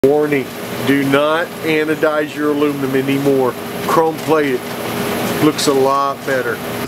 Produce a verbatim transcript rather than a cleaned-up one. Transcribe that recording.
Warning, do not anodize your aluminum anymore. Chrome plate it. Looks a lot better.